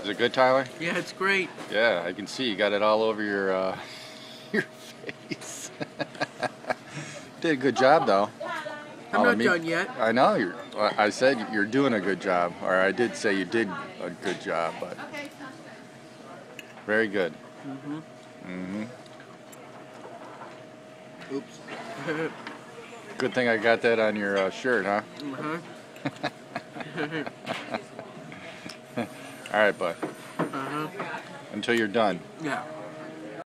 Is it good, Tyler? Yeah, it's great. Yeah, I can see you got it all over your your face. Did a good job, though. I'm not done yet. I know you're. I said you're doing a good job, or I did say you did a good job, but very good. Oops. Good thing I got that on your shirt, huh? All right, bud. Until you're done. Yeah.